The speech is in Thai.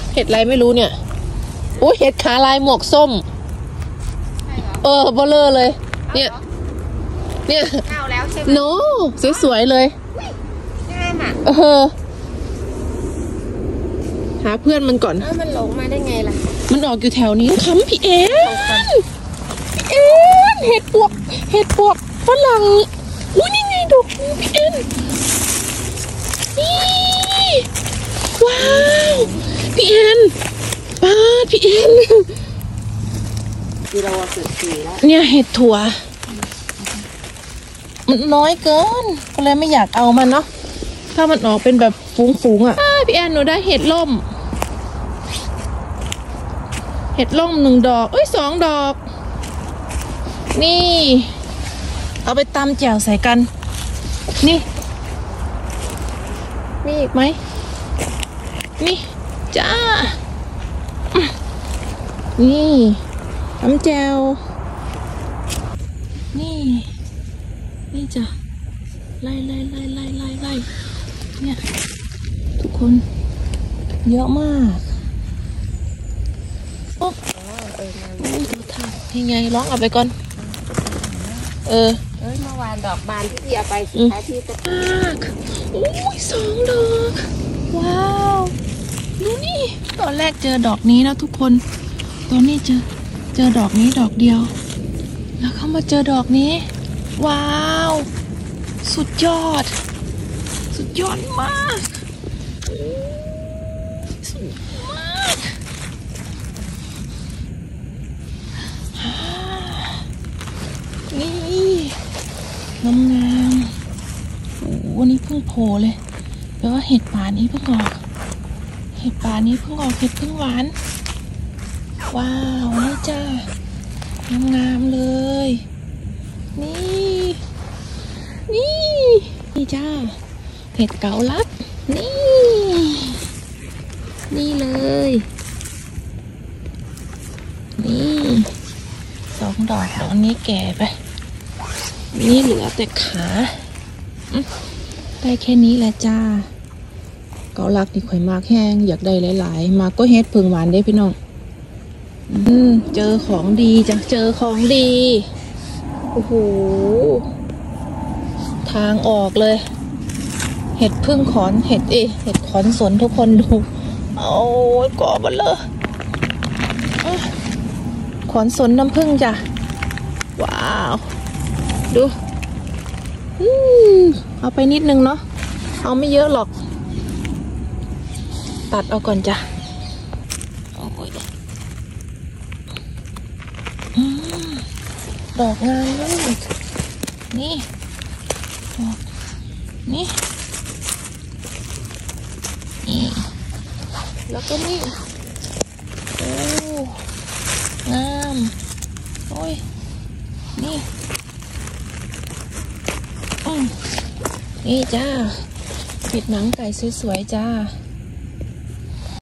เห็ดอะไรไม่รู้เนี่ยโอ้เห็ดขาลายหมวกส้มเบลอเลยเนี่ยเข้าแล้วใช่ไหมโน้สวยๆเลยงามอ่ะหาเพื่อนมันก่อนมันหลงมาได้ไงล่ะมันออกอยู่แถวนี้ค้ำพี่เอ็นเห็ดปวกฝรั่งอุ้ยนี่ไงดอกพี่เอ็นนี่ว้าวพี่เอ็นป้าพี่เอ็นที่เราสุดสีแล้วเนี่ยเห็ดถั่วมันน้อยเกินก็เลยไม่อยากเอามันเนาะถ้ามันออกเป็นแบบฟุ้งๆอ่ะพี่แอนหนูได้เห็ดล่ม1 ดอก2 ดอกนี่เอาไปตำแจ่วใส่กันนี่มีอีกไหมนี่จ้านี่ตำแจ่วนี่จ้ะไล่เนี่ยทุกคนเยอะมากโอ้ดูท่ายังไงร้องเอาไปก่อนเมื่อวานดอกบานที่เอาไปสุดท้ายที่จะโอ้ย2 ดอกว้าวดูนี่ตอนแรกเจอดอกนี้แล้วทุกคนตอนนี้เจอดอกนี้ดอกเดียวแล้วเข้ามาเจอดอกนี้ว้าวสุดยอดมากนี่งามวันนี้เพิ่งโผล่เลยแปลว่าเห็ดป่านี้เพิ่งออกเห็ดพึ่งหวานว้าวนี่จ้างามเลยนี่จ้าเห็ดเก๋าลัดนี่เลยนี่2 ดอกดอกนี้แก่ไปนี่เหลือแต่ขาได้แค่นี้แหละจ้าเก๋าลัดนี่ข่อยมากแห้งอยากได้หลายๆมาก็เฮ็ดพึ่งหวานได้พี่น้องเจอของดีจ้ะเจอของดีโอ้โหทางออกเลยเห็ดพึ่งขอนเห็ดขอนสนทุกคนดูเอาก่อมาเลยขอนสนน้ำผึ้งจ้ะว้าวดูเอาไปนิดนึงเนาะเอาไม่เยอะหรอกตัดเอาก่อนจ้ะดอกงามเลยนี่ดอกนี่แล้วก็นี่โอ้งามโอ้ยนี่นี่จ้าเห็ดหนังไก่สวยๆจ้า